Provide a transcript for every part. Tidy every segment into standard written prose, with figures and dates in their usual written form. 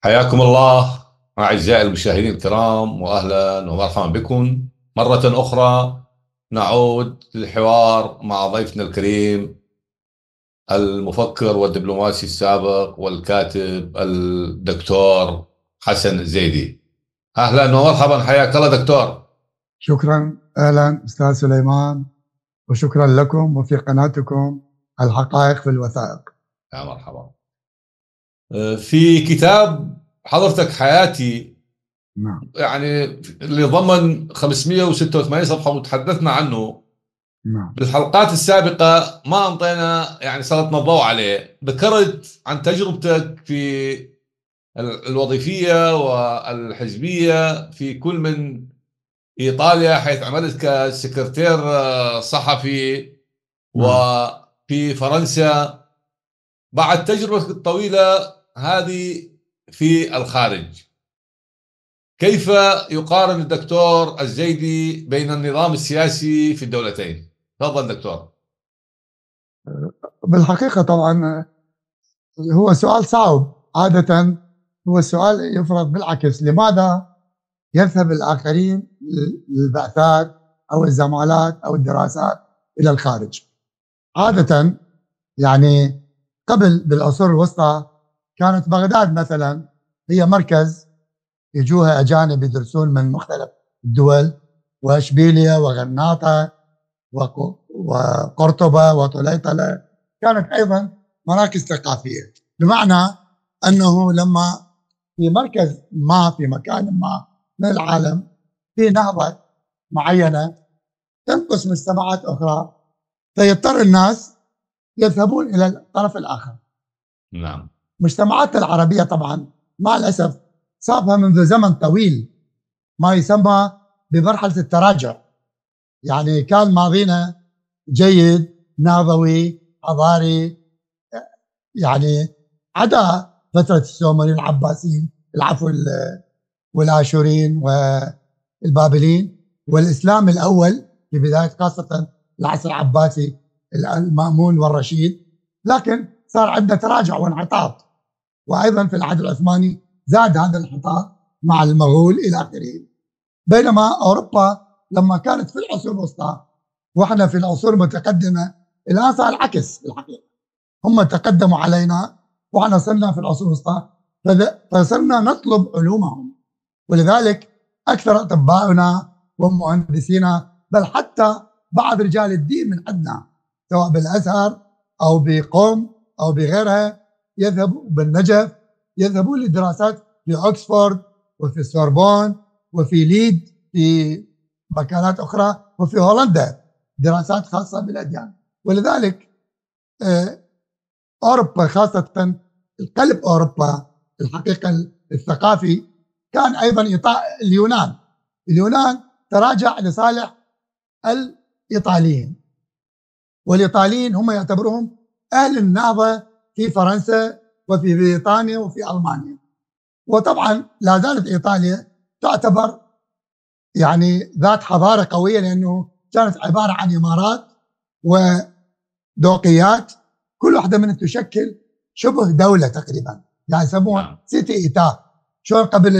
حياكم الله أعزائي المشاهدين الكرام، وأهلا ومرحبا بكم مرة أخرى. نعود للحوار مع ضيفنا الكريم المفكر والدبلوماسي السابق والكاتب الدكتور حسن الزيدي. أهلا ومرحبا، حياك الله دكتور. شكرا، أهلا أستاذ سليمان، وشكرا لكم وفي قناتكم الحقائق في الوثائق. يا مرحبا. في كتاب حضرتك حياتي، نعم يعني اللي ضمن 586 صفحة وتحدثنا عنه نعم بالحلقات السابقة، ما أنطينا يعني سلطنا الضوء عليه. ذكرت عن تجربتك في الوظيفية والحزبية في كل من إيطاليا، حيث عملت كسكرتير صحفي، نعم. وفي فرنسا بعد تجربتك الطويلة هذه في الخارج. كيف يقارن الدكتور الزيدي بين النظام السياسي في الدولتين؟ تفضل دكتور. بالحقيقة طبعا هو سؤال صعب. عادة هو السؤال يفرض بالعكس: لماذا يذهب الآخرين للبعثات أو الزمالات أو الدراسات إلى الخارج؟ عادة يعني قبل بالعصور الوسطى كانت بغداد مثلا هي مركز يجوها أجانب يدرسون من مختلف الدول، وإشبيلية وغرناطة وقرطبة وطليطلة كانت أيضا مراكز ثقافية، بمعنى أنه لما في مركز ما في مكان ما من العالم في نهضة معينة تنقص مجتمعات أخرى، فيضطر الناس يذهبون إلى الطرف الآخر. نعم. مجتمعات العربية طبعا مع الأسف صابها منذ زمن طويل ما يسمى بمرحلة التراجع، يعني كان ماضينا جيد نهضوي حضاري، يعني عدا فترة السومريين العباسيين، العفو، والآشوريين والبابليين، والإسلام الأول في بداية خاصة العصر العباسي المأمون والرشيد، لكن صار عندنا تراجع وانحطاط، وأيضا في العهد العثماني زاد هذا الانحطاط مع المغول إلى آخره. بينما أوروبا لما كانت في العصور الوسطى وإحنا في العصور المتقدمة، الآن صار العكس في الحقيقة، هم تقدموا علينا وإحنا صرنا في العصور الوسطى فصرنا نطلب علومهم، ولذلك أكثر أطبائنا ومهندسينا بل حتى بعض رجال الدين من عندنا سواء بالأزهر أو بقوم أو بغيرها يذهبوا بالنجف، يذهبون للدراسات في أكسفورد وفي السوربون وفي ليد في مكانات أخرى وفي هولندا دراسات خاصة بالأديان. ولذلك أوروبا خاصة القلب أوروبا الحقيقة الثقافي كان أيضا اليونان تراجع لصالح الإيطاليين، والإيطاليين هم يعتبرهم أهل النهضة في فرنسا وفي بريطانيا وفي ألمانيا. وطبعا لا زالت إيطاليا تعتبر يعني ذات حضارة قوية، لأنه كانت عبارة عن إمارات ودوقيات كل واحدة منها تشكل شبه دولة تقريبا، يعني يسموها سيتي إيتا. شلون قبل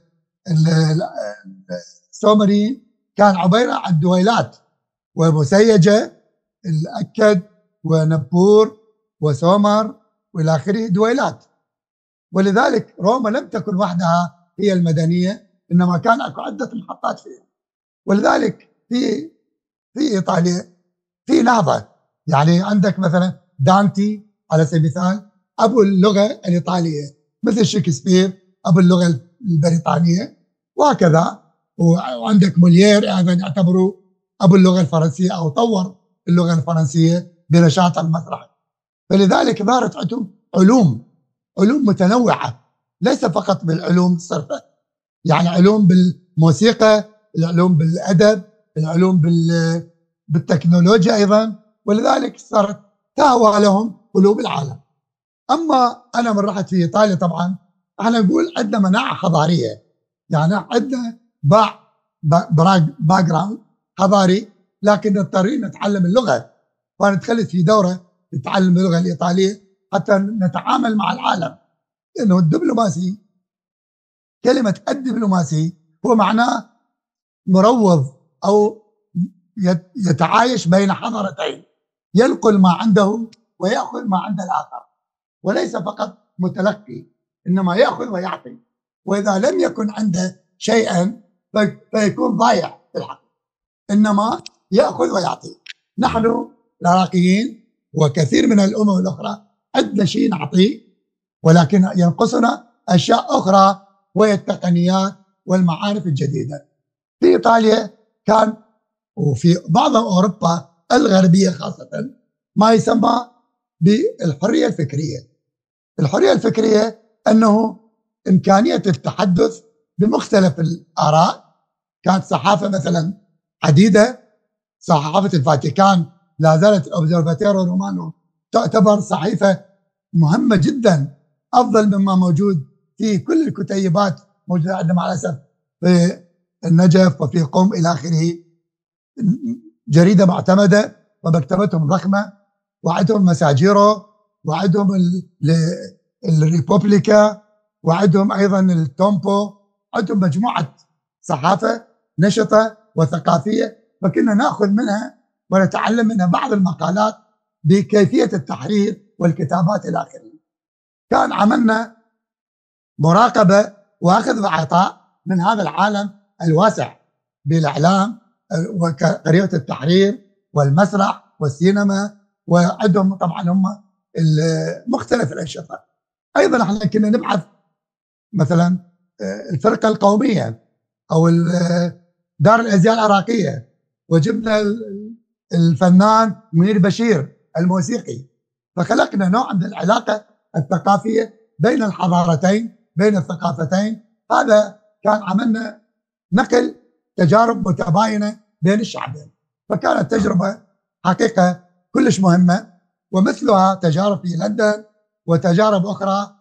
السومريين كان عبارة عن دويلات ومسيجة، الأكد ونبور وسومر والى اخره دويلات. ولذلك روما لم تكن وحدها هي المدنيه، انما كان اكو عده محطات فيها. ولذلك في ايطاليا في نهضه، يعني عندك مثلا دانتي على سبيل المثال ابو اللغه الايطاليه، مثل شكسبير ابو اللغه البريطانيه، وهكذا. وعندك موليير ايضا يعتبروا ابو اللغه الفرنسيه او طور اللغه الفرنسيه بنشاط المسرح. فلذلك ظهرت عندهم علوم متنوعه، ليس فقط بالعلوم الصرفه، يعني علوم بالموسيقى، العلوم بالادب، العلوم بالتكنولوجيا ايضا. ولذلك صارت تهوى لهم قلوب العالم. اما انا من رحت في ايطاليا طبعا احنا نقول عندنا مناعه حضاريه، يعني عندنا باك جراوند حضاري، لكن نضطرين نتعلم اللغه، فانا دخلت في دوره نتعلم اللغه الايطاليه حتى نتعامل مع العالم، لانه الدبلوماسي كلمة الدبلوماسي هو معناه مروض أو يتعايش بين حضارتين، ينقل ما عنده ويأخذ ما عند الآخر، وليس فقط متلقي، إنما يأخذ ويعطي، وإذا لم يكن عنده شيئا فيكون ضايع في الحق، إنما يأخذ ويعطي. نحن العراقيين وكثير من الأمم الأخرى عندنا شيء نعطيه، ولكن ينقصنا أشياء أخرى وهي التقنيات والمعارف الجديدة. في إيطاليا كان وفي بعض أوروبا الغربية خاصة ما يسمى بالحرية الفكرية. الحرية الفكرية أنه إمكانية التحدث بمختلف الآراء. كانت صحافة مثلا عديدة، صحافة الفاتيكان لا زالت الأوبزرفاتيرو رومانو تعتبر صحيفة مهمة جدا، أفضل مما موجود في كل الكتيبات موجودة عندنا مع الأسف في النجف وفي قم إلى آخره. جريدة معتمدة ومكتبتهم ضخمة، وعندهم مساجيرو، وعندهم الريبوبليكا، وعندهم أيضا التومبو، عندهم مجموعة صحافة نشطة وثقافية، فكنا نأخذ منها ونتعلم منها بعض المقالات بكيفية التحرير والكتابات إلى آخره. كان عملنا مراقبة وأخذ وعطاء من هذا العالم الواسع بالإعلام وقرية التحرير والمسرح والسينما، وعندهم طبعا هم مختلف الأنشطة. أيضا احنا كنا نبحث مثلا الفرقة القومية أو دار الأزياء العراقية، وجبنا الفنان منير بشير الموسيقي، فخلقنا نوع من العلاقة الثقافية بين الحضارتين بين الثقافتين. هذا كان عملنا نقل تجارب متباينة بين الشعبين، فكانت تجربة حقيقة كلش مهمة، ومثلها تجارب في لندن وتجارب أخرى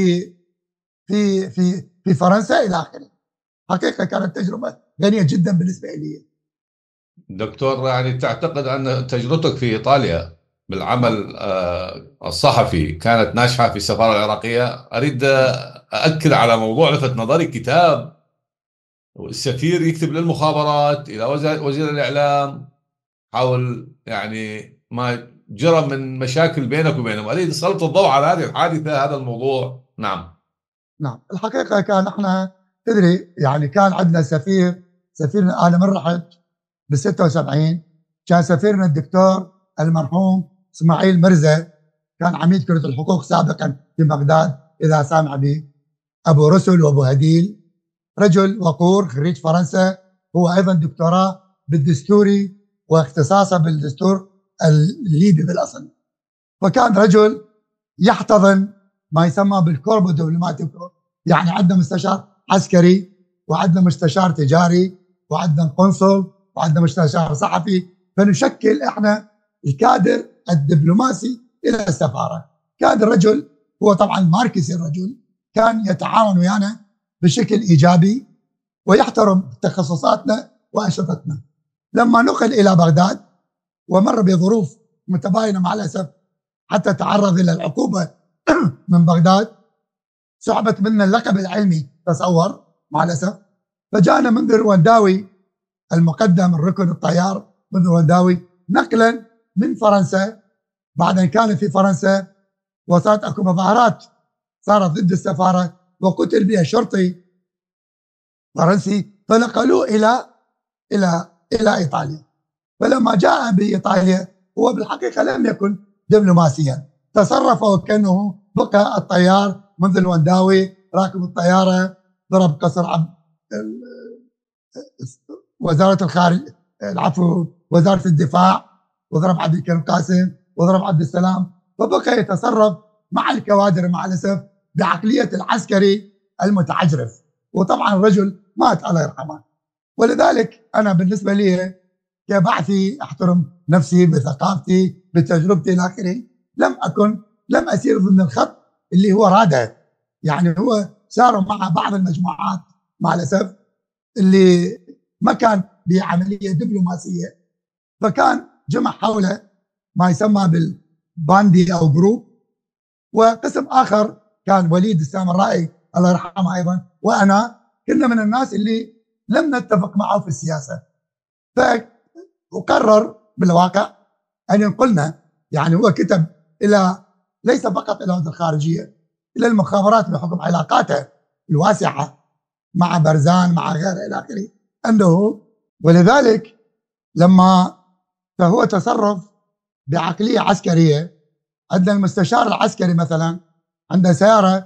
في فرنسا إلى آخره. حقيقة كانت تجربة غنية جدا بالنسبة لي. دكتور، يعني تعتقد أن تجربتك في إيطاليا بالعمل الصحفي كانت ناجحة في السفارة العراقية؟ أريد أأكد على موضوع لفت نظري، كتاب السفير يكتب للمخابرات إلى وزير الإعلام حول يعني ما جرى من مشاكل بينك وبينهم. أريد أسلط الضوء على هذه الحادثة، هذا الموضوع. نعم الحقيقة كان احنا تدري يعني كان عندنا سفيرنا، أنا من رحت ب76 كان سفيرنا الدكتور المرحوم اسماعيل مرزا، كان عميد كرة الحقوق سابقا في بغداد إذا سامع به، أبو رسل وأبو هديل، رجل وقور خريج فرنسا، هو أيضا دكتوراه بالدستوري واختصاصه بالدستور الليبي بالأصل، فكان رجل يحتضن ما يسمى بالكوربو دبلوماتيكو، يعني عندنا مستشار عسكري وعندنا مستشار تجاري وعندنا قنصل وعندنا مستشار صحفي، فنشكل احنا الكادر الدبلوماسي الى السفاره. كان الرجل هو طبعا ماركسي، الرجل كان يتعاون ويانا بشكل ايجابي ويحترم تخصصاتنا وانشطتنا. لما نقل الى بغداد ومر بظروف متباينه مع الاسف حتى تعرض الى العقوبه من بغداد، سحبت منا اللقب العلمي، تصور مع الاسف، فجاءنا منذر ونداوي المقدم الركن الطيار منذر ونداوي نقلا من فرنسا بعد ان كان في فرنسا، وصارت اكو مظاهرات صارت ضد السفاره وقتل بها شرطي فرنسي، فنقلوه الى ايطاليا. فلما جاء بايطاليا هو بالحقيقه لم يكن دبلوماسيا، تصرف وكانه بقى الطيار منذ الونداوي راكب الطياره، ضرب قصر وزاره الخارج، العفو، وزاره الدفاع، وضرب عبد الكريم قاسم وضرب عبد السلام، فبقى يتصرف مع الكوادر مع الاسف بعقليه العسكري المتعجرف، وطبعا الرجل مات الله يرحمه. ولذلك انا بالنسبه لي كبعثي احترم نفسي بثقافتي بتجربتي الى اخره، لم اسير ضمن الخط اللي هو راده، يعني هو ساروا مع بعض المجموعات مع الاسف اللي ما كان بعمليه دبلوماسيه، فكان جمع حوله ما يسمى بالباندي او جروب، وقسم اخر كان وليد السامرائي الله يرحمه ايضا وانا كنا من الناس اللي لم نتفق معه في السياسة، وقرر بالواقع أن ينقلنا. يعني هو كتب إلى ليس فقط إلى وزارة الخارجية، إلى المخابرات بحكم علاقاته الواسعة مع برزان مع غيره إلى آخره أنه، ولذلك لما فهو تصرف بعقلية عسكرية. عندنا المستشار العسكري مثلا عنده سيارة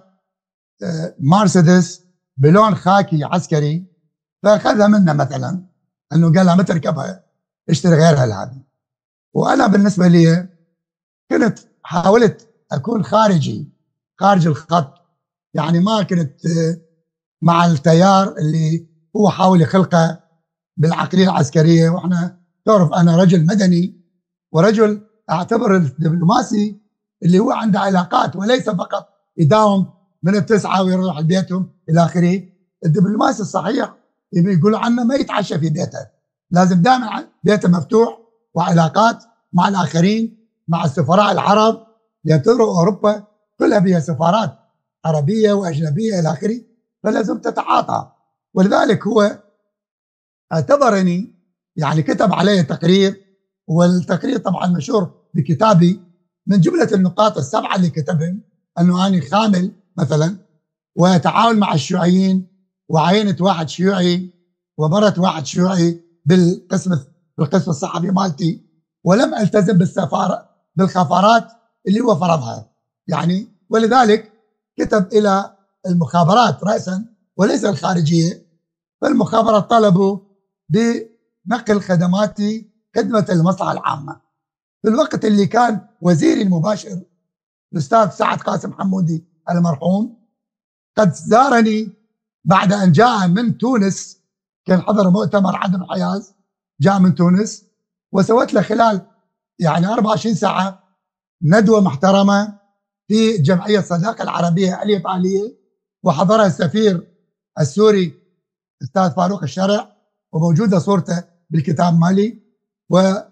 مرسيدس بلون خاكي عسكري، فأخذها منه مثلا أنه قال له ما تركبها، اشتري غيرها هذه. وأنا بالنسبة لي كنت حاولت أكون خارج الخط، يعني ما كنت مع التيار اللي هو حاول يخلقه بالعقلية العسكرية. وإحنا تعرف أنا رجل مدني ورجل أعتبر الدبلوماسي اللي هو عنده علاقات وليس فقط يداوم من التسعة ويروح لبيتهم إلى آخره. الدبلوماسي الصحيح يقولوا عنه ما يتعشى في بيته، لازم دائما بيته مفتوح وعلاقات مع الآخرين، مع السفراء العرب، لأن أوروبا كلها فيها سفارات عربية وأجنبية إلى آخره، فلازم تتعاطى. ولذلك هو اعتبرني، يعني كتب علي تقرير، والتقرير طبعا مشهور بكتابي. من جملة النقاط السبعة اللي كتبهم أنه أنا خامل مثلا، وأتعاون مع الشيوعيين، وعينت واحد شيوعي ومرت واحد شيوعي بالقسم الصحفي مالتي، ولم التزم بالخفارات اللي هو فرضها يعني. ولذلك كتب إلى المخابرات رأسا وليس الخارجية، فالمخابرات طلبوا بنقل خدماتي خدمة المصلحة العامة. في الوقت اللي كان وزيري المباشر الأستاذ سعد قاسم حمودي المرحوم قد زارني بعد أن جاء من تونس، كان حضر مؤتمر عدن حياز، جاء من تونس، وسوت له خلال يعني 24 ساعة ندوة محترمة في جمعية الصداقة العربية الإيطالية، وحضرها السفير السوري أستاذ فاروق الشرع، وموجودة صورته بالكتاب مالي، ومحمد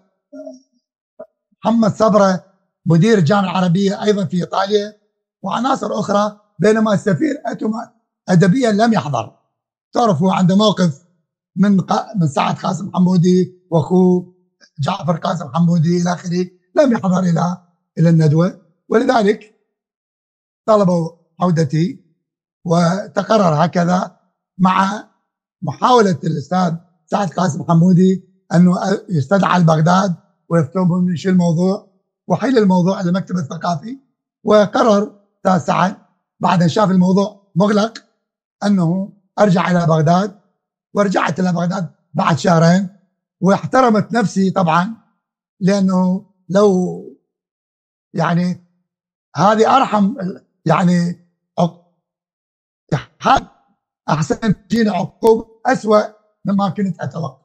صبرة مدير الجامعة العربية أيضا في إيطاليا، وعناصر أخرى. بينما السفير أدبيا لم يحضر. تعرفوا عنده موقف من سعد قاسم حمودي وأخوه جعفر قاسم حمودي إلى آخره، لم يحضر إلى الندوة. ولذلك طلبوا عودتي، وتقرر هكذا مع محاولة الأستاذ سعد قاسم حمودي أنه يستدعى لبغداد ويفتون من شو الموضوع، وحيل الموضوع إلى المكتب الثقافي. وقرر أستاذ سعد بعد أن شاف الموضوع مغلق أنه أرجع إلى بغداد، ورجعت إلى بغداد بعد شهرين. واحترمت نفسي طبعا، لأنه لو يعني هذه أرحم، يعني أحسن تجينا عقوبة أسوأ مما كنت أتوقع.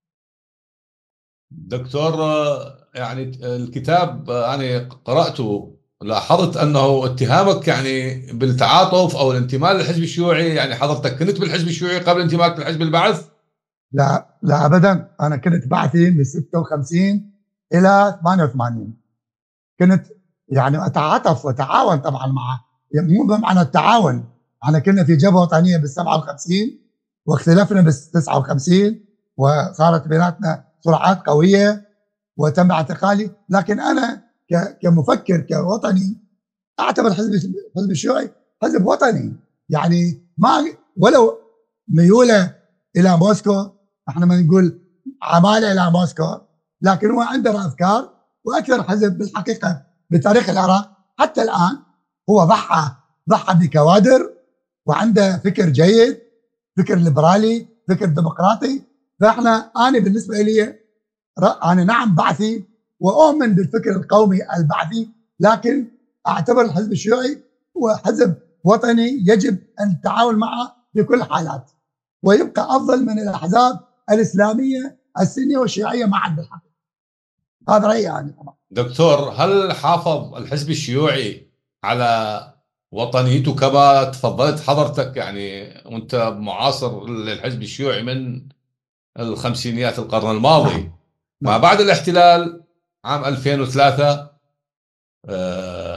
دكتور، يعني الكتاب أنا قرأته، لاحظت أنه اتهامك يعني بالتعاطف أو الانتماء للحزب الشيوعي. يعني حضرتك كنت بالحزب الشيوعي قبل انتمائك لحزب البعث؟ لا لا أبدا، أنا كنت بعثي من 56 إلى 88. كنت يعني أتعاطف وأتعاون طبعا معه، يعني مو بمعنى التعاون، احنا كنا في جبهة وطنية بال 57 واختلفنا بال 59 وصارت بيناتنا صراعات قوية وتم اعتقالي. لكن أنا كمفكر كوطني أعتبر الحزب الشيوعي حزب وطني، يعني ما ولو ميوله إلى موسكو، احنا ما نقول عمالة إلى موسكو، لكن هو عندنا أفكار، وأكثر حزب بالحقيقة بتاريخ العراق حتى الآن هو ضحى بكوادر، وعنده فكر جيد، فكر ليبرالي، فكر ديمقراطي. فاحنا انا بالنسبه لي انا نعم بعثي واؤمن بالفكر القومي البعثي، لكن اعتبر الحزب الشيوعي هو حزب وطني يجب ان نتعاون معه في كل الحالات، ويبقى افضل من الاحزاب الاسلاميه السنيه والشيعيه معا بالحقيقه. هذا رايي يعني. طبعا دكتور، هل حافظ الحزب الشيوعي على وطنيته كما تفضلت حضرتك، يعني وانت معاصر للحزب الشيوعي من الخمسينيات القرن الماضي؟ نعم. ما بعد الاحتلال عام 2003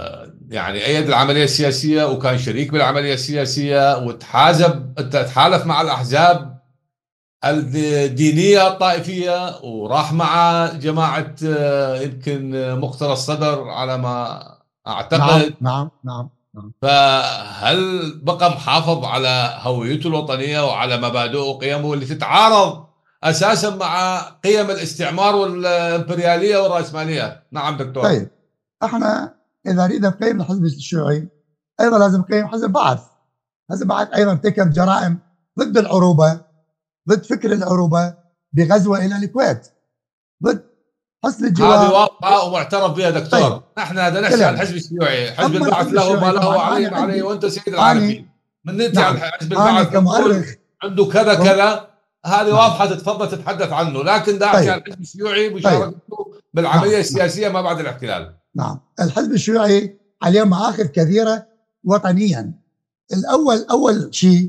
يعني أيد العملية السياسية وكان شريك بالعملية السياسية، تحالف مع الأحزاب الدينية الطائفية، وراح مع جماعة يمكن مقتدى الصدر على ما نعم أعتقد. نعم نعم نعم. فهل بقى محافظ على هويته الوطنية وعلى مبادئه وقيمه اللي تتعارض أساسا مع قيم الاستعمار والإمبريالية والرأسمالية؟ نعم دكتور. طيب، احنا اذا نريد نقيم الحزب الشيوعي ايضا لازم نقيم حزب البعث. حزب البعث ايضا ارتكب جرائم ضد العروبه، ضد فكر العروبه، بغزوه الى الكويت، ضد حسن هذه الجوار. واضحة ومعترف بها طيب، دكتور. نحن هذا نحكي عن كلام. الحزب الشيوعي، حزب اما البعث الحزب له ما الشيوعي له طبعا وعليه انا ما عليه، عندي، وانت سيد اني العارفين. من نأتي على نعم، حزب اني البعث نقول كمؤرخ. عنده كذا كم كذا، هذه نعم. واضحة تتفضل تتحدث عنه. لكن دا احكي عن طيب الحزب الشيوعي طيب. مشاركته بالعملية نعم نعم السياسية ما بعد الاحتلال. نعم. الحزب الشيوعي عليه مآخذ كثيره وطنيا. اول شيء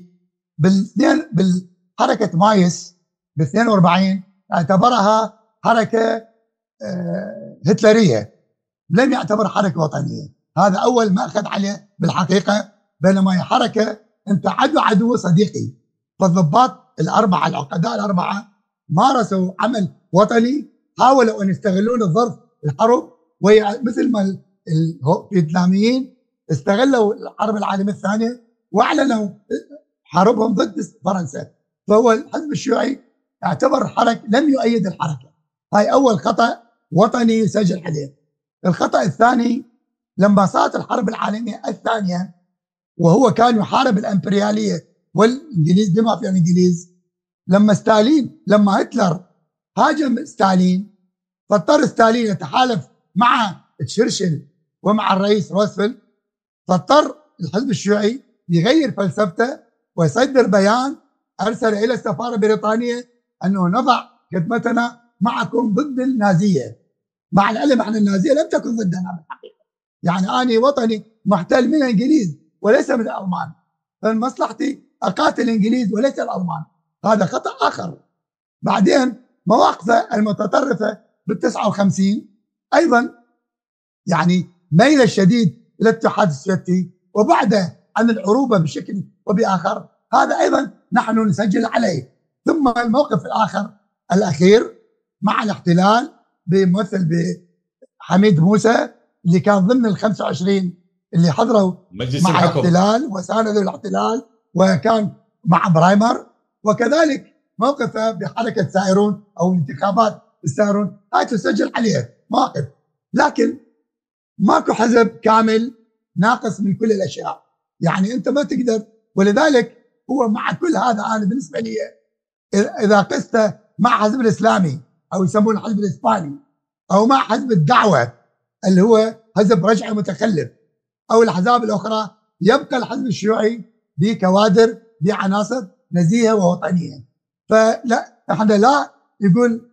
بالحركه مايس ب 42 اعتبرها حركه هتلريه، لم يعتبر حركه وطنيه. هذا اول ماخذ عليه بالحقيقه. بينما هي حركه انت عدو صديقي. فالضباط الاربعه، العقداء الاربعه، مارسوا عمل وطني، حاولوا ان يستغلون الظرف الحرب، وهي مثل ما الفيتناميين استغلوا الحرب العالميه الثانيه واعلنوا حربهم ضد فرنسا. فهو الحزب الشيوعي اعتبر حركه، لم يؤيد الحركه. هاي اول خطا وطني يسجل عليه. الخطا الثاني، لما صارت الحرب العالميه الثانيه وهو كان يحارب الامبرياليه والانجليز بما في الانجليز، لما هتلر هاجم ستالين، فاضطر ستالين يتحالف مع تشرشل ومع الرئيس روزفلت. فاضطر الحزب الشيوعي يغير فلسفته ويصدر بيان ارسل الى السفاره البريطانيه انه نضع خدمتنا معكم ضد النازيه، مع العلم ان النازيه لم تكن ضدنا بالحقيقه. يعني اني وطني محتل من الانجليز وليس من الالمان، فمن مصلحتي اقاتل الانجليز وليس الالمان. هذا خطا اخر. بعدين مواقفه المتطرفه بال 59 ايضا، يعني ميل الشديد الى الاتحاد السوفيتي وبعده عن العروبه بشكل وباخر، هذا ايضا نحن نسجل عليه. ثم الموقف الاخر الاخير مع الاحتلال بممثل بحميد موسى، اللي كان ضمن ال 25 اللي حضروا مجلس مع الحكم. الاحتلال وساندوا الاحتلال، وكان مع برايمر. وكذلك موقفه بحركه سائرون او انتخابات السائرون، هاي تسجل عليه مواقف. لكن ماكو حزب كامل ناقص من كل الاشياء، يعني انت ما تقدر. ولذلك هو مع كل هذا، انا بالنسبه لي اذا قسته مع حزب الاسلامي او يسمونه الحزب الاسباني، او مع حزب الدعوه اللي هو حزب رجعي متخلف، او الاحزاب الاخرى، يبقى الحزب الشيوعي بكوادر بعناصر نزيهه ووطنيه. فلا، احنا لا يقول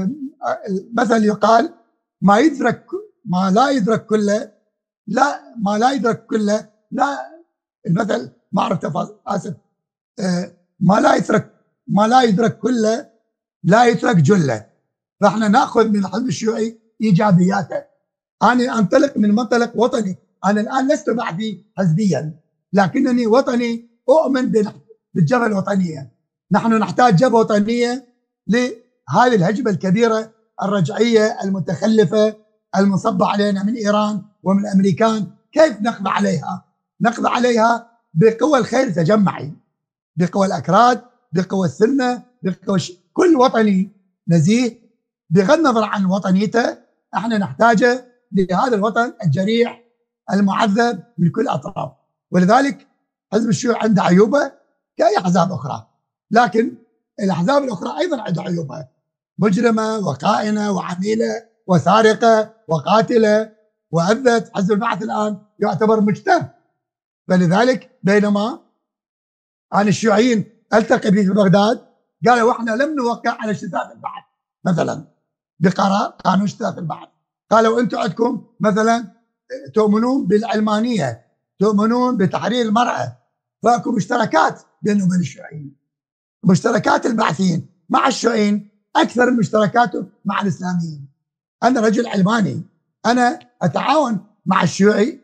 مثل يقال ما لا يدرك كله، لا المثل ما اعرف اسف، ما لا يدرك كله لا يترك جله. فاحنا ناخذ من الحزب الشيوعي ايجابياته. انا انطلق من منطلق وطني. انا الان لست بعدي حزبيا، لكنني وطني، اؤمن بالجبهه الوطنيه. نحن نحتاج جبهه وطنيه لهذه الهجمه الكبيره الرجعيه المتخلفه المصبه علينا من ايران ومن الامريكان. كيف نقضي عليها؟ نقضي عليها بقوى الخير التجمعي، بقوى الاكراد، بقوى السنه، بقوى كل وطني نزيه بغض النظر عن وطنيته احنا نحتاجه لهذا الوطن الجريح المعذب من كل الاطراف. ولذلك حزب الشيوعي عنده عيوبه كاي احزاب اخرى، لكن الاحزاب الاخرى ايضا عندها عيوبها، مجرمه وخائنه وعميله وسارقه وقاتله واذت. حزب البعث الان يعتبر مجتمع. فلذلك بينما عن الشيوعيين التقي به في بغداد قالوا احنا لم نوقع على اشتتات البعث مثلا بقرار قانون اشتتات البعث. قالوا انتم عندكم مثلا تؤمنون بالعلمانيه، تؤمنون بتحرير المراه، فاكو مشتركات بينهم وبين الشيوعيين. مشتركات البعثيين مع الشيوعيين اكثر من مشتركاته مع الاسلاميين. انا رجل علماني، انا اتعاون مع الشيوعي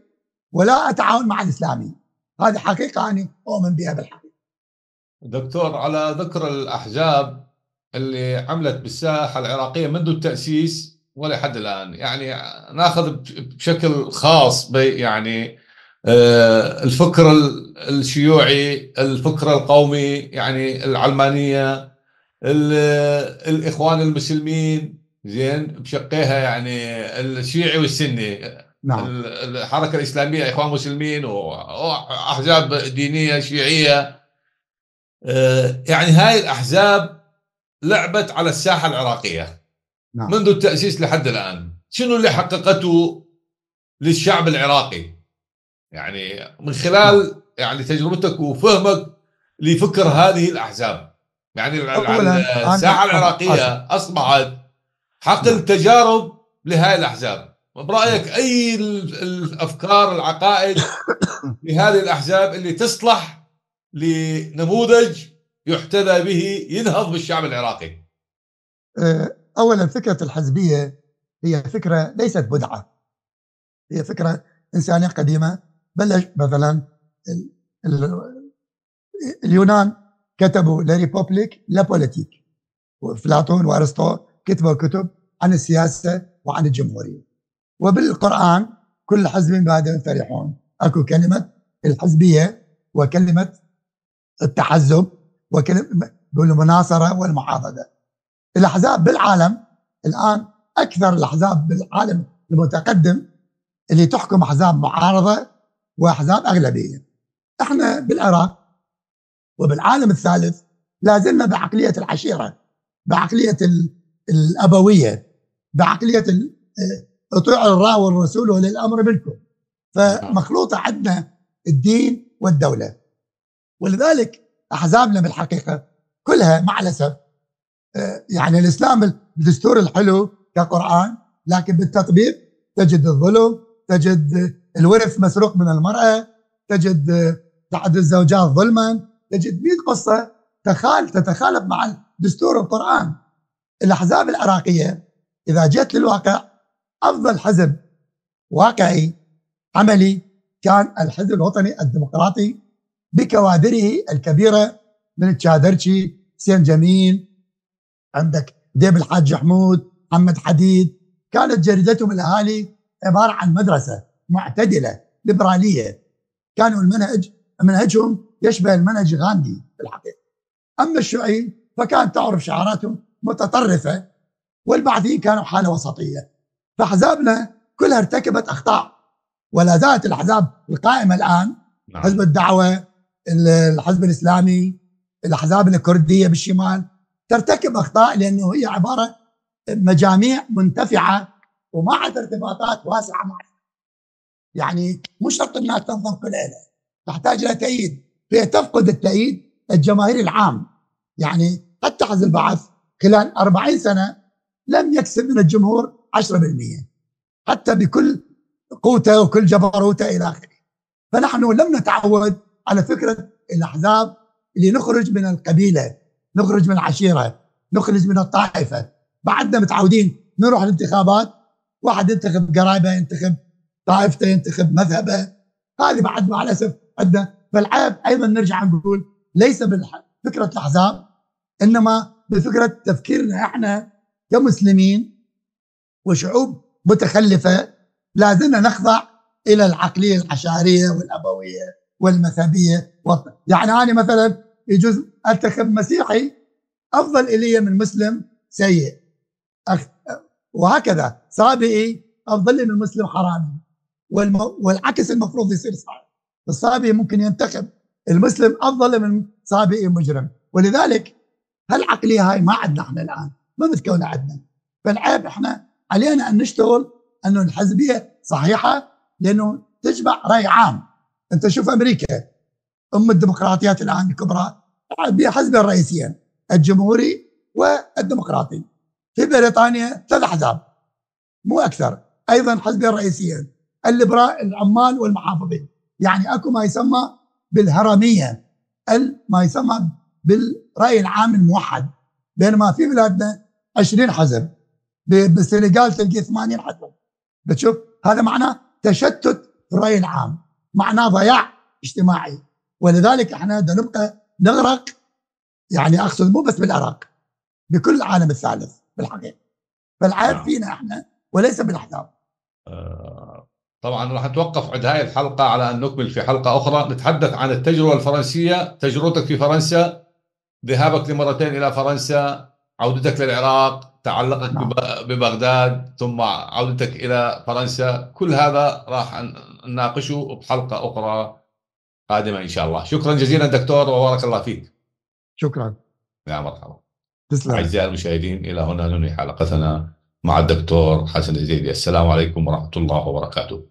ولا أتعاون مع الإسلامي. هذه حقيقة أنا أؤمن بها بالحقيقة. دكتور، على ذكر الأحزاب اللي عملت بالساحة العراقية منذ التأسيس ولحد الآن، يعني ناخذ بشكل خاص يعني الفكر الشيوعي، الفكر القومي، يعني العلمانية، الإخوان المسلمين، زين بشقيها، يعني الشيعي والسني، نعم. الحركة الإسلامية إخوان مسلمين وأحزاب دينية شيعية. يعني هاي الأحزاب لعبت على الساحة العراقية نعم. منذ التأسيس لحد الآن. شنو اللي حققته للشعب العراقي؟ يعني من خلال يعني تجربتك وفهمك لفكر هذه الأحزاب، يعني أولا الساحة أنا طبعا آسف. العراقية أصبحت حقل نعم. تجارب لهذه الأحزاب. برأيك أي الأفكار، العقائد لهذه الأحزاب اللي تصلح لنموذج يحتذى به ينهض بالشعب العراقي؟ أولا فكرة الحزبية هي فكرة ليست بدعة، هي فكرة إنسانية قديمة. بلش مثلا اليونان كتبوا لا ريبوبليك لا بوليتيك، وأفلاطون وأرسطو كتبوا كتب عن السياسة وعن الجمهورية. وبالقرآن كل حزب بما يفرحون، اكو كلمة الحزبية وكلمة التحزب وكلمة المناصرة والمعاضدة. الأحزاب بالعالم الآن أكثر الأحزاب بالعالم المتقدم اللي تحكم أحزاب معارضة وأحزاب أغلبية. احنا بالعراق وبالعالم الثالث لازلنا بعقلية العشيرة، بعقلية الأبوية، بعقلية اطيعوا الله والرسول ولي الأمر منكم. فمخلوطة عندنا الدين والدولة. ولذلك أحزابنا بالحقيقة كلها مع الأسف يعني الإسلام بالدستور الحلو كقرآن، لكن بالتطبيق تجد الظلم، تجد الورث مسروق من المرأة، تجد تعدد الزوجات ظلما، تجد 100 قصة تتخالف مع دستور القرآن. الأحزاب العراقية إذا جئت للواقع أفضل حزب واقعي عملي كان الحزب الوطني الديمقراطي بكوادره الكبيرة من الشادرشي، حسين جميل، عندك ديب الحاج حمود، محمد حديد. كانت جريدتهم الأهالي عبارة عن مدرسة معتدلة ليبرالية، كانوا منهجهم يشبه المنهج غاندي في الحقيقة. أما الشيوعي فكانت تعرف شعاراتهم متطرفة، والبعثيين كانوا حالة وسطية. فأحزابنا كلها ارتكبت أخطاء، ولا زالت الأحزاب القائمة الآن حزب الدعوة، الحزب الإسلامي، الأحزاب الكردية بالشمال ترتكب أخطاء، لأنه هي عبارة مجاميع منتفعة ومعها ارتباطات واسعة معها. يعني مش شرط أنها تنظم كل ليلة، تحتاج إلى تأييد، هي تفقد التأييد الجماهيري العام. يعني حتى حزب البعث خلال 40 سنة لم يكسب من الجمهور 10%، حتى بكل قوته وكل جبروته إلى آخره. فنحن لم نتعود على فكرة الأحزاب اللي نخرج من القبيلة، نخرج من العشيرة، نخرج من الطائفة. بعدنا متعودين نروح الانتخابات، واحد ينتخب قرايبه، ينتخب طائفته، ينتخب مذهبه. هذه بعد مع الأسف عندنا. فالعيب أيضا نرجع نقول ليس بفكرة الأحزاب، إنما بفكرة تفكيرنا إحنا كمسلمين وشعوب متخلفة لازلنا نخضع إلى العقلية العشائرية والأبوية والمذهبية. يعني أنا مثلا يجوز أنتخب مسيحي أفضل إلي من مسلم سيء، وهكذا صابئي أفضل لي من مسلم حرامي، والعكس المفروض يصير صحيح. الصابئي ممكن ينتخب المسلم أفضل من صابئي مجرم. ولذلك هالعقلية هاي ما عندنا احنا الآن، ما متكونة عندنا. فالعيب احنا علينا أن نشتغل أنه الحزبية صحيحة، لأنه تجمع رأي عام. أنت شوف أمريكا أم الديمقراطيات الآن الكبرى بها حزبين رئيسيين، الجمهوري والديمقراطي. في بريطانيا 3 أحزاب مو أكثر، أيضا حزبين رئيسيين، الليبرال العمال والمحافظين. يعني أكو ما يسمى بالهرمية، ما يسمى بالرأي العام الموحد، بينما في بلادنا 20 حزب، بالسنغال تلقي 80 حزب. بتشوف هذا معناه تشتت الرأي العام، معناه ضياع اجتماعي. ولذلك احنا بدنا نبقى نغرق، يعني اقصد مو بس بالعراق، بكل العالم الثالث بالحقيقه. فالعيب فينا احنا وليس بالاحزاب. طبعا راح نتوقف عند هاي الحلقه على ان نكمل في حلقه اخرى نتحدث عن التجربه الفرنسيه، تجربتك في فرنسا، ذهابك لمرتين الى فرنسا، عودتك للعراق، تعلقك ببغداد، ثم عودتك الى فرنسا. كل هذا راح نناقشه بحلقه اخرى قادمه ان شاء الله. شكرا جزيلا دكتور وبارك الله فيك. شكرا. يا مرحبا. تسلم. اعزائي المشاهدين، الى هنا ننهي حلقتنا مع الدكتور حسن الزيدي. السلام عليكم ورحمه الله وبركاته.